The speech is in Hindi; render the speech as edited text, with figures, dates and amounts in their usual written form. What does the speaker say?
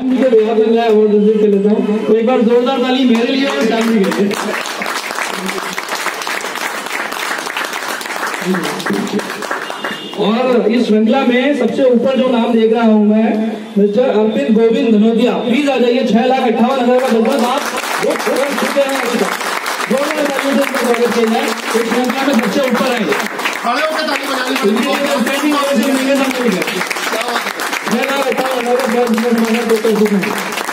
मुझे बेहद लग रहा है अवार्ड रिसीव कर लेता हूँ। तो एक बार जोरदार ताली मेरे लिए और श्याम जी के लिए। और इस श्रृंखला में सबसे ऊपर जो नाम देख रहा हूँ मैं, मिस्टर अर्पित गोविंद धनोतिया, प्लीज आ जाइए। 6,58,000 का जज्बा आप स्वागत किया जाए। इस श्रृंखला में सबसे ऊपर है। खड़े होकर ताली बजानी।